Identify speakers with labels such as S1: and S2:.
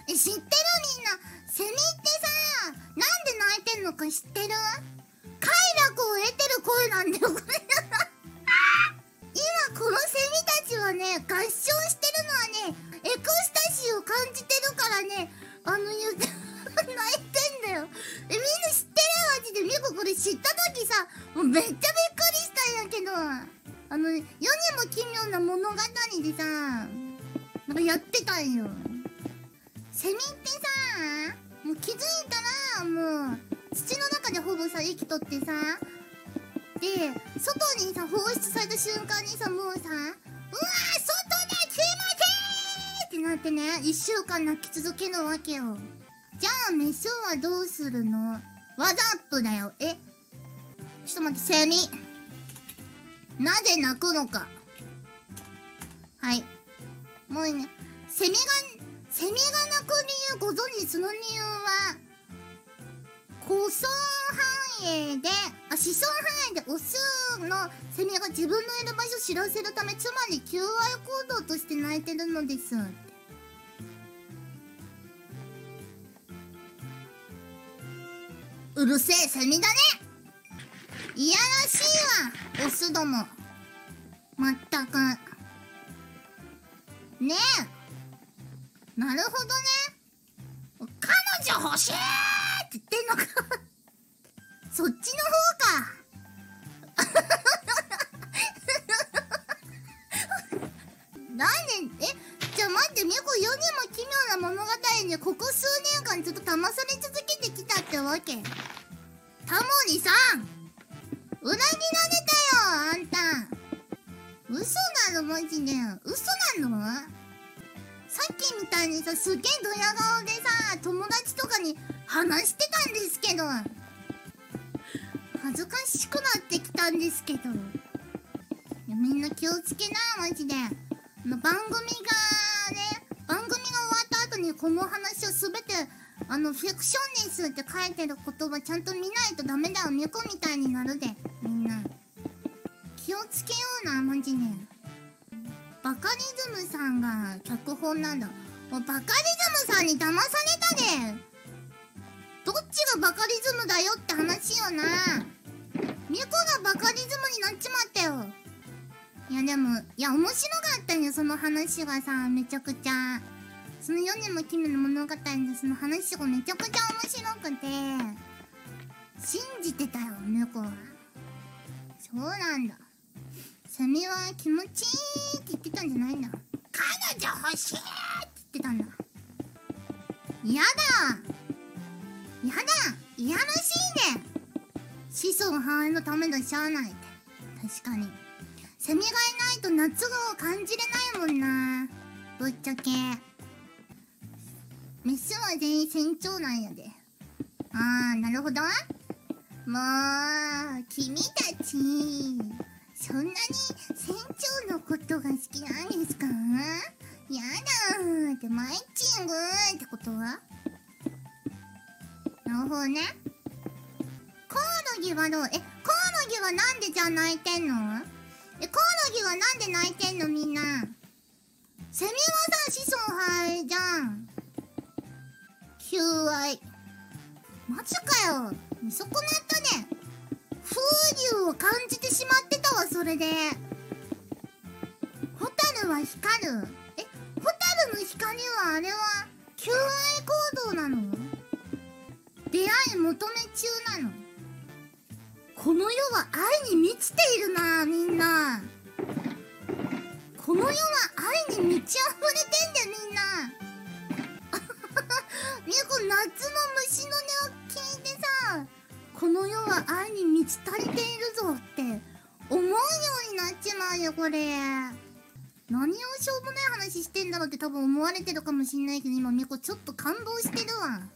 S1: 知ってる？みんな。セミってさ、なんで鳴いてんのか知ってる？快楽を得てる声なんだよ、これ。今、このセミたちはね、合唱してるのはね、エクスタシーを感じてるからね、泣いてんだよ。みんな知ってる？マジで。ミコこれ知った時さ、もうめっちゃびっくりしたんやけど、世にも奇妙な物語でさ、なんかやってたんよ。セミってさ、もう気づいたら、もう、土の中でほぼさ、生きとってさ、で、外にさ、放出された瞬間にさ、もうさ、うわー、外で気持ちいいってなってね、1週間泣き続けるわけよ。じゃあ、メスはどうするの？わざとだよ。ちょっと待って、セミ。なぜ泣くのか。はい。もうね、セミが鳴く理由ご存知？その理由は、子孫繁栄で、子孫繁栄でオスのセミが自分のいる場所を知らせるため、つまり求愛行動として鳴いてるのです。うるせえセミだね。いやらしいわ、オスども。まったく。ねえ。なるほどね。彼女欲しいって言ってんのか。そっちの方か。なんで、じゃあ待って、ミコ世にも奇妙な物語でここ数年間ずっと騙され続けてきたってわけ。タモリさん、裏切られたよ、あんた。嘘なの？マジで。嘘なの？さっきみたいにさ、すげえドヤ顔でさ、友達とかに話してたんですけど、恥ずかしくなってきたんですけど。いや、みんな気をつけな、マジで。番組が終わった後にこの話をすべて、フィクションですって書いてる言葉ちゃんと見ないとダメだよ。猫みたいになるで、みんな。気をつけような、マジで。バカリズムさんが脚本なんだ。もうバカリズムさんに騙されたで。どっちがバカリズムだよって話よな。ミコがバカリズムになっちまったよ。いやでも、面白かったよ、その話がさ、めちゃくちゃ。その世にも奇妙な物語でその話がめちゃくちゃ面白くて、信じてたよ、猫は。そうなんだ。セミは気持ちいいって言ってたんじゃないんだ。彼女欲しいって言ってたんだ。やだいやらしいね。子孫繁栄のためのしゃあないって。確かに。セミがいないと夏を感じれないもんな。ぶっちゃけ。メスは全員船長なんやで。なるほど。もう、君たち、そんなに船長のことが好きなんですか？やだーってマイチングーってことは？なるほどね。コオロギはどう？コオロギはなんでじゃあ泣いてんの？コオロギはなんで泣いてんのみんな。セミはさ、子孫繁栄じゃん。求愛。マジかよ。見損なったね。風流を感じてしまってたわ、それで。ホタルは光る。ホタルの光はあれは、求愛行動なの？出会い求め中なの？この世は愛に満ちているな、みんな。この世は愛に満ち溢れてんだよ、みんな。みゆこ、夏の虫の音を聞いてさ、この世は愛に満ち足りているぞって思うようになっちまうよ、これ。何をしょうもない話してんだろうって多分思われてるかもしんないけど、今みゆこちょっと感動してるわ。